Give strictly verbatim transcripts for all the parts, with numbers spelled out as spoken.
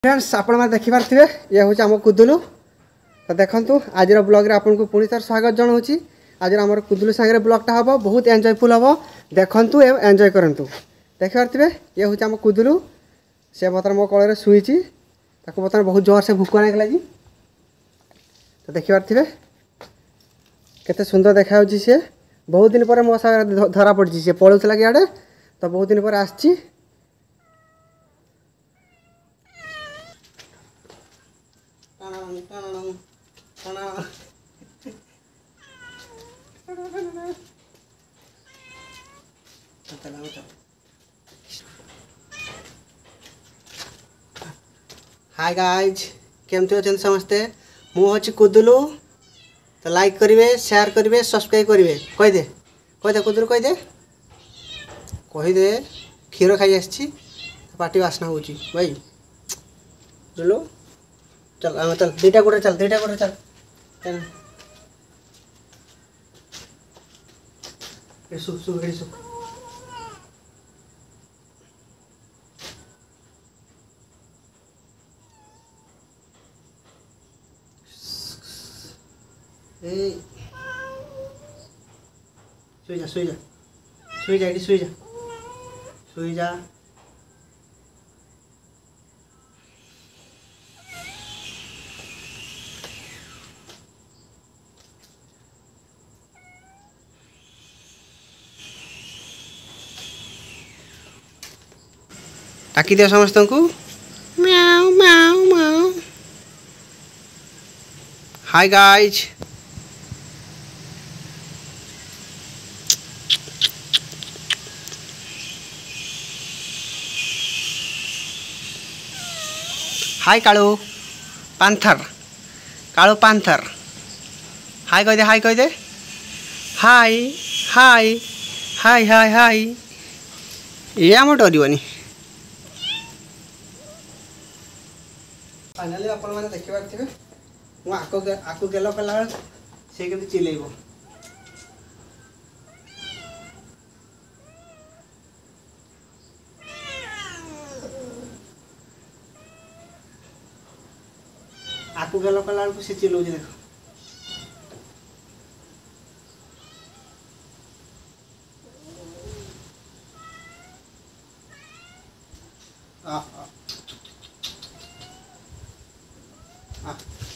Friends आपण मैंने देखिपारे ये हूँ आम कुदुलू तो देखूँ आज ब्लॉग आपको पुणी थर स्वागत जनाऊँ। आज आम कुदुलू सांगे ब्लॉगटा हम बहुत एंजयफुल हम देखु एंजय करूँ। देखिपारे ये हूँ आम कुदुलू से बर्तमान मो कल शुई बर्तमान बहुत जोर से भूक लगे लगी तो देखिपारे केते सुंदर देखा सी बहुत दिन पर मो सागर धरा पड़ी सी पलूला कि आड़े तो बहुत दिन पर आसी हाय गाइज केमती अच्छा समस्ते मुझे कुदुलू तो लाइक करेंगे शेयर करेंगे सब्सक्राइब करेंगे कहीदे कहीदे कुदुलू कहीदे कहीदे क्षीर खाई आसी पार्टी बासना हो भाई चलो चल आम चल दीटा गोटे चल दीटा गोटे चल चल सु सु घड़ी सु ए सोई जा सोई जा सोई जा सोई जा सोई जा टाकी दिया समस्त को म्याऊ म्याऊ म्याऊ। Hi guys hi Kalu panther Kalu panther hi कह दे हाय कह दे हाय हाय हाय हाय हाय ये आम डरनी फाइनाली आपण मैंने देखिपारे मु आको आको गेल कला से केमती चिल्लेब आको गेल कला से चिल्लाऊँ देख आ आ आ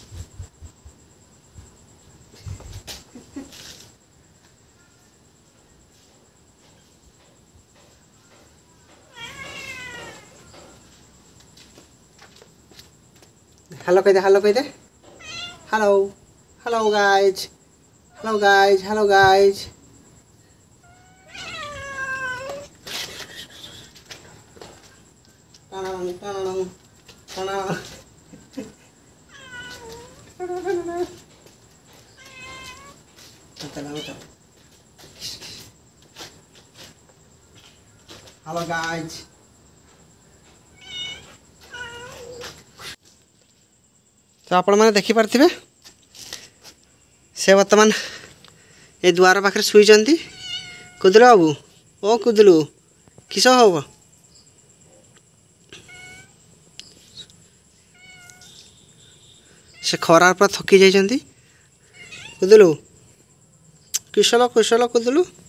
हेलो कह दे हेलो कह दे hello hello guys hello guys hello guys hello guys तो आपण मैंने देखिपारे से बर्तमान ये द्वार पाखे शुई कुदुलू बाबू ओ कुदुलू किस हम से खरार पर थकी जाइछंती कुदुलू कुशल कुशल कुदुलू।